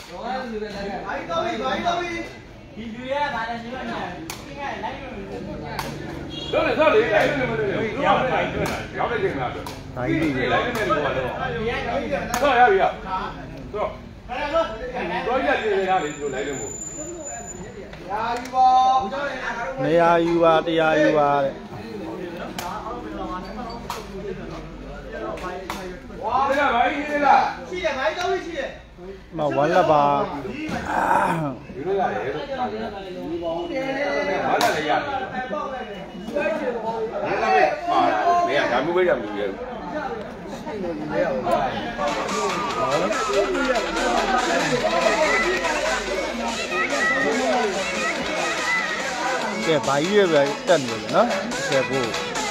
mà vẫn là bà cái bài viết về tên rồi nó sẽ vô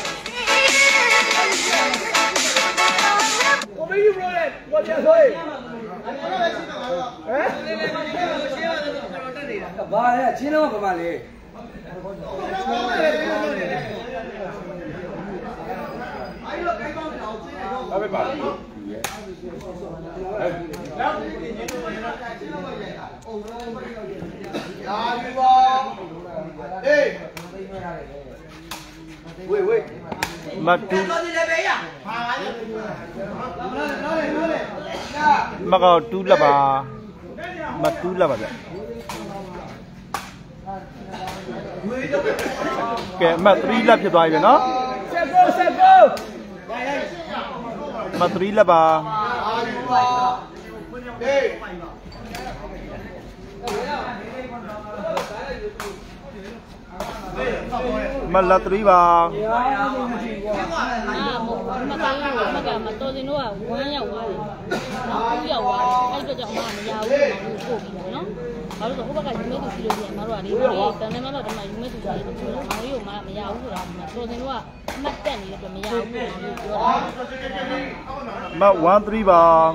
Vale, chino có vale. mà có tu là bà mà tu là bà cái mà tri làဖြစ်သွားပြီနော်mà tri là bà mà là tri bà mà tôi thì nó à quá nhiều quá nó nhiều quá anh cho chồng mà giàu mà cổ bị nó 바로 저 호박까지 매도 필요해. 바로 아니 우리 때문에 말로 정말 매도 필요해. 바로 요 말 야우 그라. 또는와 맞대니 좀 야우. mà 13 bà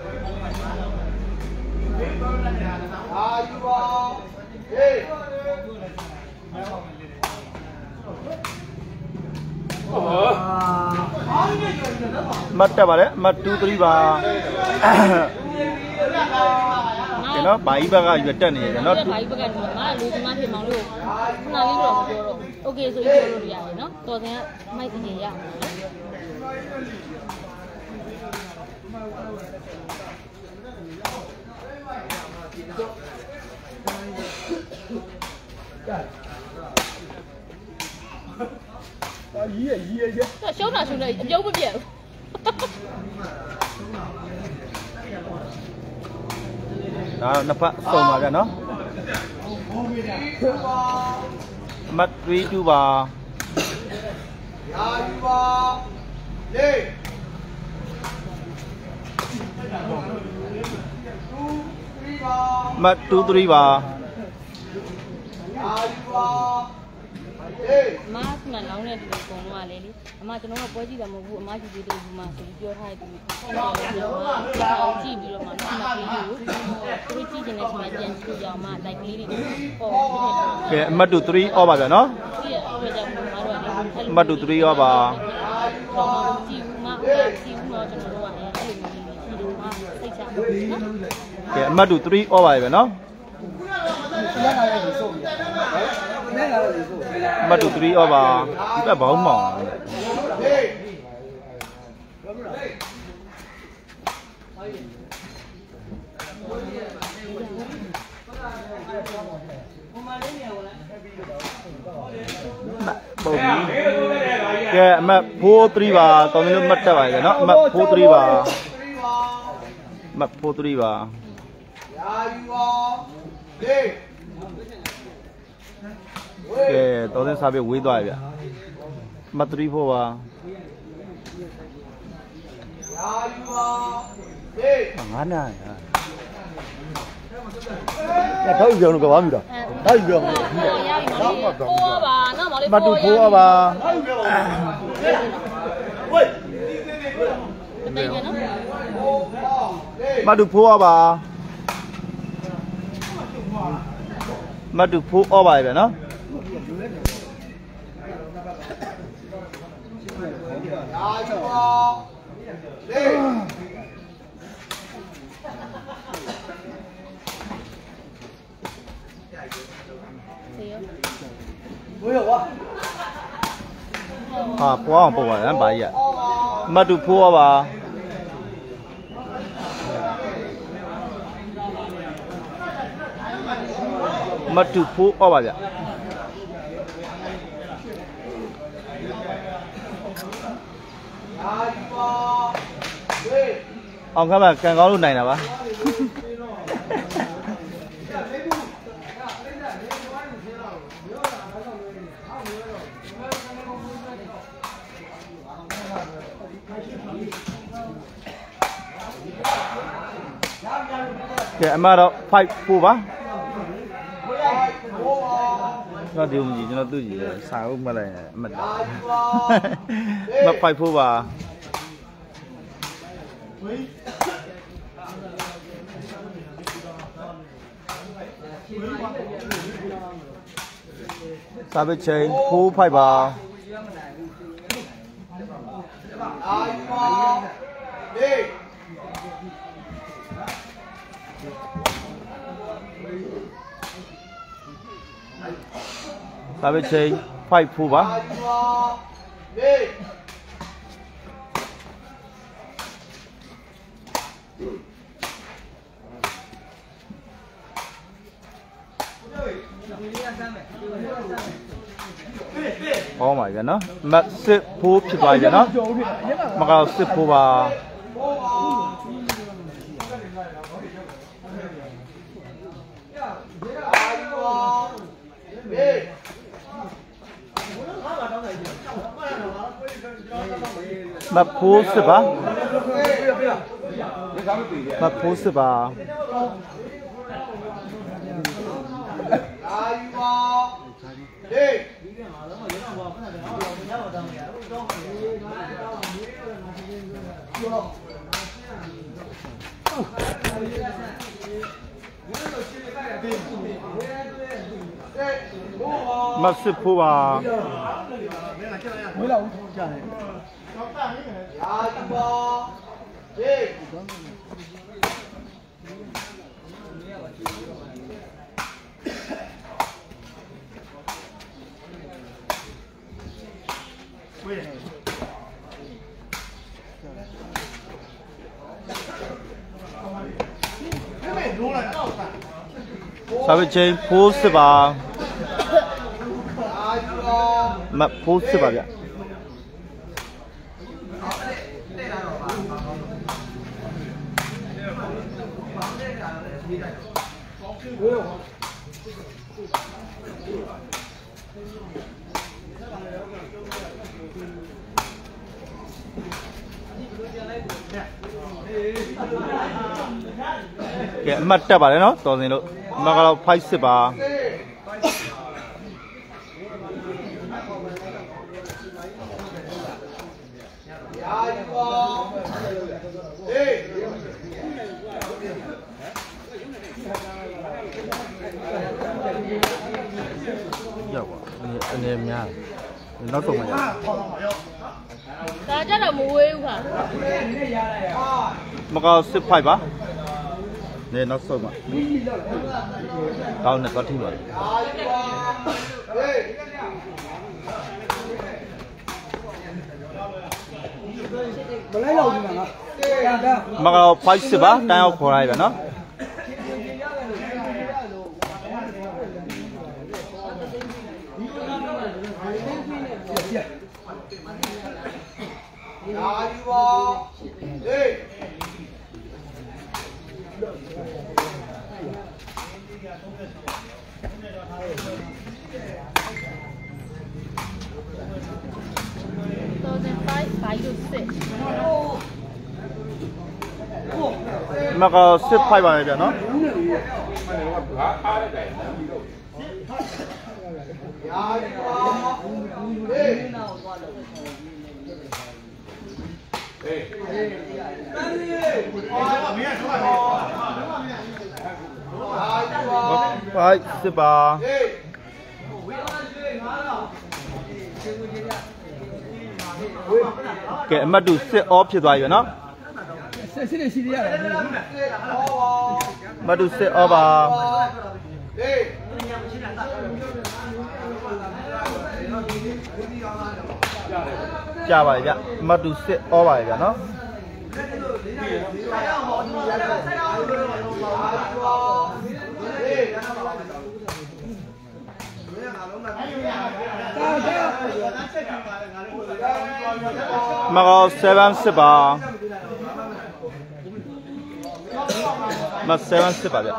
mất ra bà đấy mất 23 bà cái nó 7 bà cái việc trên này nó 7 bà cái mà lưu mà thì mang lưu nào lưu rồi rồi ok rồi rồi rồi nó tôi thấy mai thì gì vậy số nào số này giấu cái gì đó nó phát sông mà ra nó mất ví chú bà mất tu tri bà má mà nấu này thì còn ngoài lấy đi mà cho nó có gì là một vụ má chỉ được mà chỉ cho hai thì nó chỉ bị mà nó cái chỉ cái này mà chân cứ giờ mà đại lý đi cái mất tu tri ở bà vậy nó mất tu tri ở bà cái mất tu tri ở bà vậy nó mất tu tri ở bà cái bảo mỏ cái mà phố tri bà còn nó mất ra vậy nó mà phố tri bà mà phố tri bà cái tôi nên sao biết quý đoài vậy mà tri phố bà ngán này thôi giờ nó có bao nhiêu đó thôi giờ mà tụ phố bà mà tụ phố bà mà tụ phố bà vậy nó 不要我。 啊，不အောင်ပို့ပါရမ်းပါကြီးအမတ်တူဖိုးပါမတ်တူဖိုးပါဗျအောင်ခမ်းမကန်ကောင်းလို့နိုင်တာပါကဲအမတော့5-4ပါတော့ဒီဦးကြီးကျွန်တော်သူ့ကြီးစာအုပ်မှတ်လိုက်အမတ်မ5-4ပါစာပေချင်း4-5ပါစာပေချင်း5-4ပါဟောပါဗျာနော်မတ်စစ်ဖိုးဖြစ်သွားပြီနော်မကောက်စစ်ဖိုးပါမဖိုးစစ်ပါမဖိုးစစ်ပါမစစ်ဖိုးပါမလာဘူးကြားတယ်အာဒီပါဟေးစာပေချင်းဖိုးစစ်ပါမဖိုးစစ်ပါဗျကဲအမှတ်တက်ပါလေနော်တော်စင်လို့အမှတ်ကတော့5စစ်ပါရောက်ပါအနေများနောက်ဆုံးမရဒါကြတော့မဝေးဘူးခါမကောက်စစ်5ပါနေနောက်ဆုံးမကောင်းနဲ့တော့ထိပါမလိုက်တော့ဘူးနော်မကောက်5စစ်ပါတန်းရောက်ခေါ်လိုက်ပဲနော်အာဒီပါဟေးမကောက်စစ်5ပါလေဗျာနော်5စစ်ပါကဲအမှတ်တူစစ် off ဖြစ်သွားပြီနော်စစ်နေရှိသေးရတယ်မတ်တူစစ် off ပါကြာပါဗျအမှတ်တူစစ်ဩပါဗျနော်မကော7စစ်ပါမ7စစ်ပါဗျ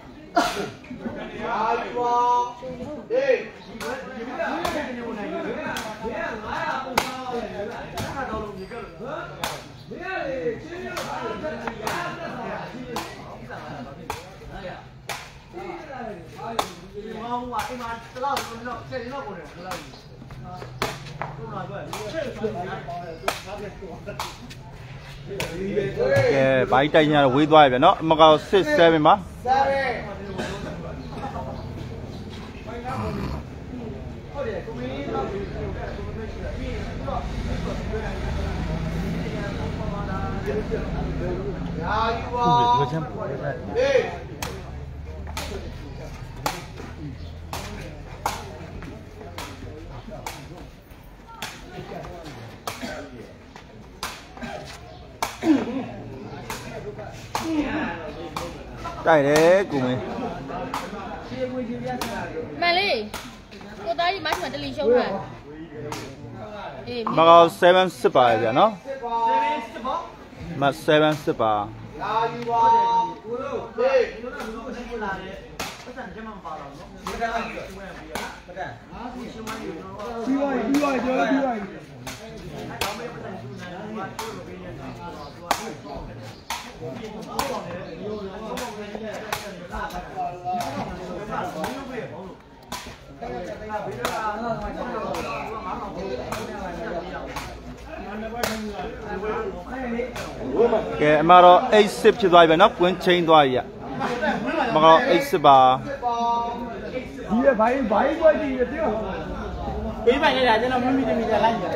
ကဲဘိုင်းတိုင်ညာဝေးသွားပြီဗျနော်မကော6-7ပါဒီချမ်းတိုက်တယ်ကိုမင်းမှန်လေကိုသားကြီးမချင်တလီရှုံးတာအေးမကော7စစ်ပါဗျာနော်မ7စစ်ပါလာယူပါကိုလို့ဟေးရှိလာတယ်ပတ်စံကျမမပါတော့နော်ဒီကနေ့ကျွေးပြီးရပတ်စံဒီရှင်းမနေတော့ပြီးပါပြီကျော်ပြီးပါပြီမကဲအမတော့8-10ဖြစ်သွားပြီနော်ကွင်းချင်းသွားပြီမကော8-10ပါဒီကဘိုင်းပွဲကြည့်ရတဲ့ပေးပိုင်နေတာကျွန်တော်မမီတမီလိုက်ကြ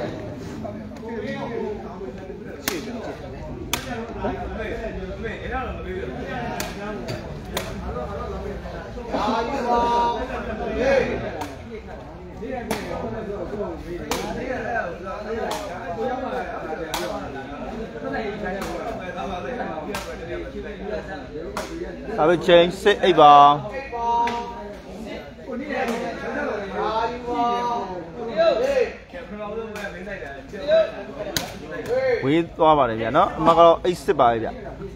ဒါပဲချင်းစစ်8ပါဝေးသွားပါတယ်ဗျာနော်အမကတော့8-10ပါပဲဗျာ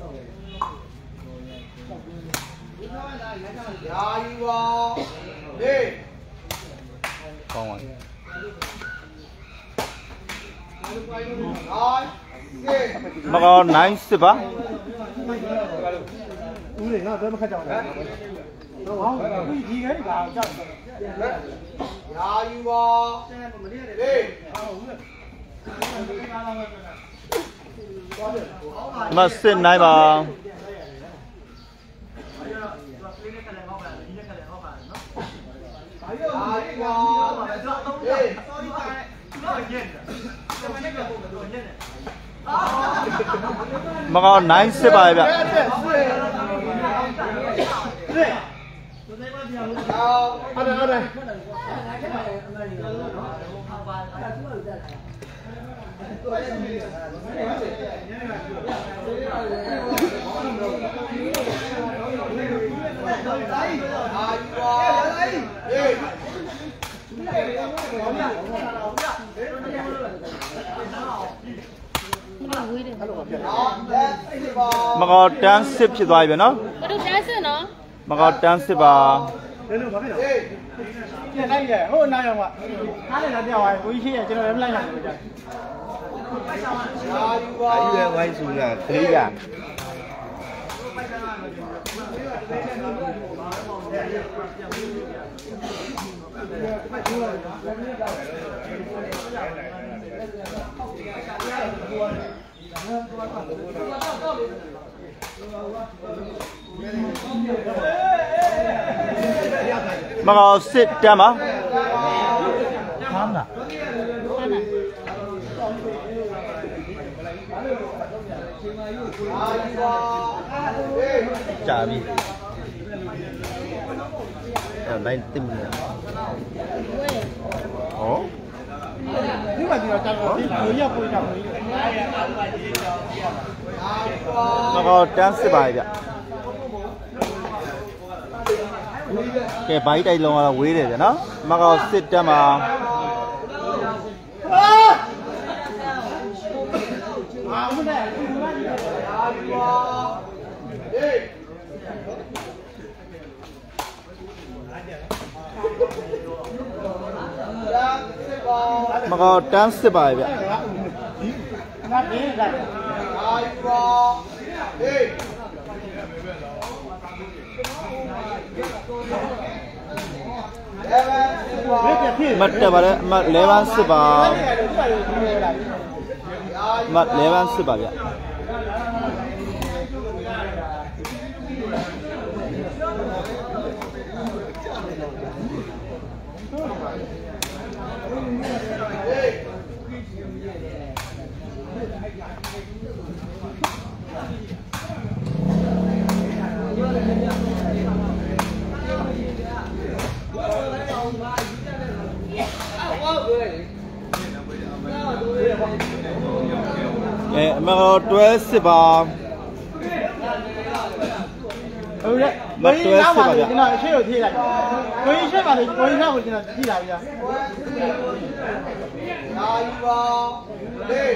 ယာယူပါဟေးကောင်းပါမကော9-10ပါဦးလေးငါတော့မခက်ကြအောင်လားဟောဒီခဲကကြောက်ယာယူပါဟေးမစစ်နိုင်ပါမကော9-10ပါဗျမကော10-10ဖြစ်သွားပြီနော်ဘယ်လို10-10နော်မကော10-10ပါဘယ်လိုပါဖြစ်လဲပြန်လိုက်ရဟိုနားရောကအားလည်းတော့ပြောင်းသွားကိုကြီးရှိရကျွန်တော်လည်းမလိုက်နိုင်ဘူးကြာအယူဝိုင်းစုကကလေးကမကောစစ်တမ်းပါဟမ်းလားကြာပြီအဲ့လိုက်တင်နေဟောဒီမှာဒီတော့ကြောက်တော့ဒီလိုရပို့ကြောက်လို့မကောတန်းစစ်ပါဗျကဲဘိုက်တိုက်လုံးကတော့ဝေးတယ်ဗျနော်မကောစစ်တက်မှာမကောတန်းစစ်ပါဗျငါပြင်းလိုက်အာယူပါဟေးမတ်တက်ပါတယ်မတ်11စစ်ပါမတ်11စစ်ပါဗျမကောတွဲစစ်ပါဟုတ်ရဲ့မတွဲစစ်ပါဗျကျွန်တော်အရှိကိုထိလိုက်ကိုကြီးရှိပါလေကိုကြီးနောက်ကိုကျွန်တော်ထိလာပြီလားအာယူပါဟေး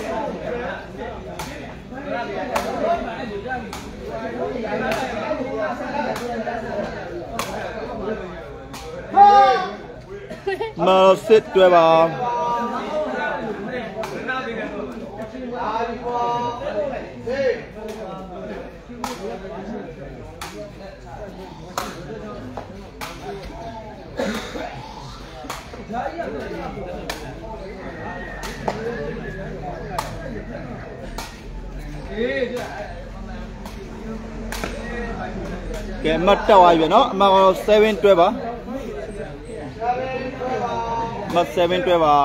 မစစ်တွဲပါကဲမတ်တက်သွားပြီနော်အမ7တွဲပါမတ်7တွဲပါ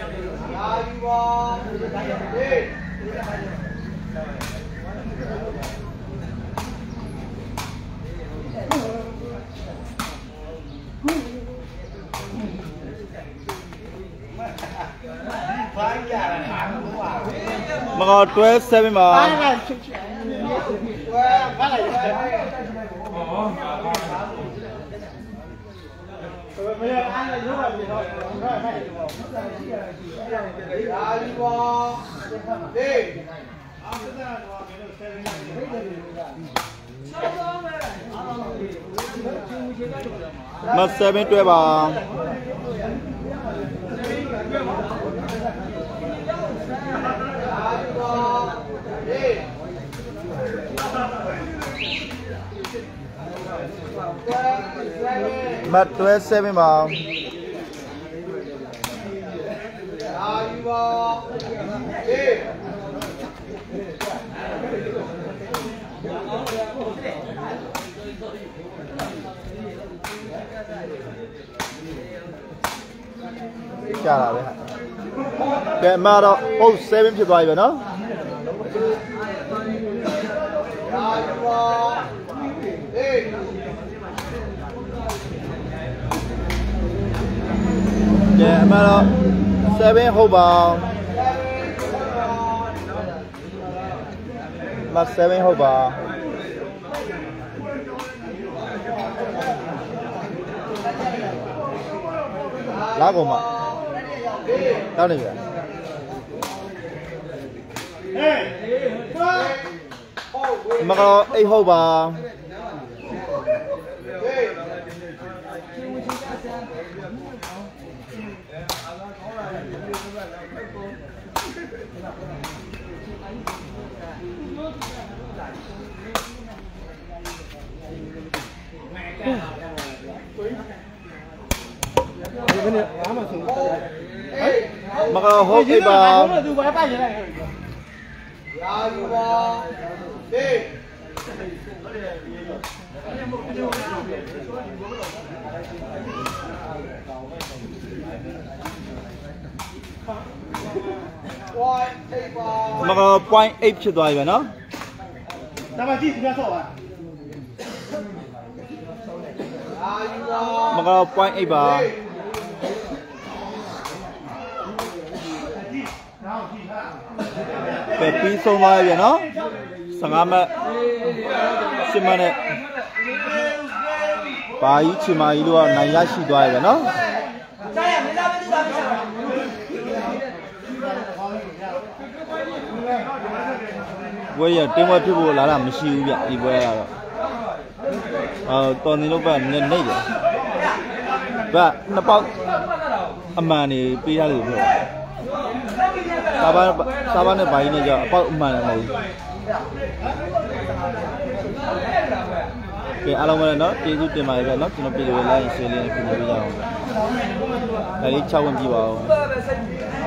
မကောတွဲ7ပါမတ်7တွဲပါမတ်တွဲ7ပါအာယူပါဟေးရှာလာပဲကဲအမတော့ဟုတ်7ဖြစ်သွားပြီပဲနော်အာယူပါဟေးကဲအမတော့7ဟုတ်ပါမ7ဟုတ်ပါလာကုန်မတောင်းနေပြီမကောအိတ်ဟုတ်ပါမကောဟုတ်ပြီပါသူဘာပတ်ရလဲရာယူပါဟေးမကော 0.8 ဖြစ်သွားပြီပဲနော်ဒါမှကြည့်ပြဆော့ပါမကော 0.8 ပါကဲပြီးဆုံးသွားပြီနော်15မှတ်10မှတ်နဲ့ဘာကြီးချီမာကြီးတို့ကနိုင်ရရှိသွားပြီနော်ဝေးရတင်းဝဲဖြစ်ဖို့လာတာမရှိဘူးဗျဒီပွဲကတော့တော်နေလို့ပဲနေနေရဗျနှစ်ပေါက်အမှန်နေပေးရတယ်လို့ပြောစာဘာနဲ့ဘာကြီးနဲ့ကြောက်အပေါက်အမှန်လည်းမဟုတ်ဘူးကဲအားလုံးပဲနော်ကျေးဇူးတင်ပါတယ်ဗျနော်ကျွန်တော်ပြည်သူတွေ like share လေးနဲ့ပြန်ပေးကြအောင်ဒါလေး6ဝင်ပြပါဦး